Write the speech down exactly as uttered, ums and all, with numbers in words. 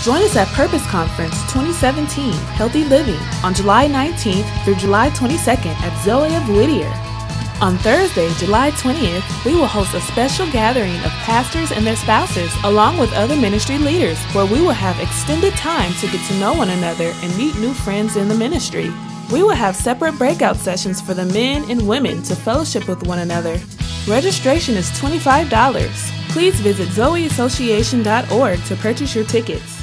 Join us at Purpose Conference twenty seventeen, Healthy Living, on July nineteenth through July twenty-second at Zoe of Whittier. On Thursday, July twentieth, we will host a special gathering of pastors and their spouses, along with other ministry leaders, where we will have extended time to get to know one another and meet new friends in the ministry. We will have separate breakout sessions for the men and women to fellowship with one another. Registration is twenty-five dollars. Please visit Zoe Association dot org to purchase your tickets.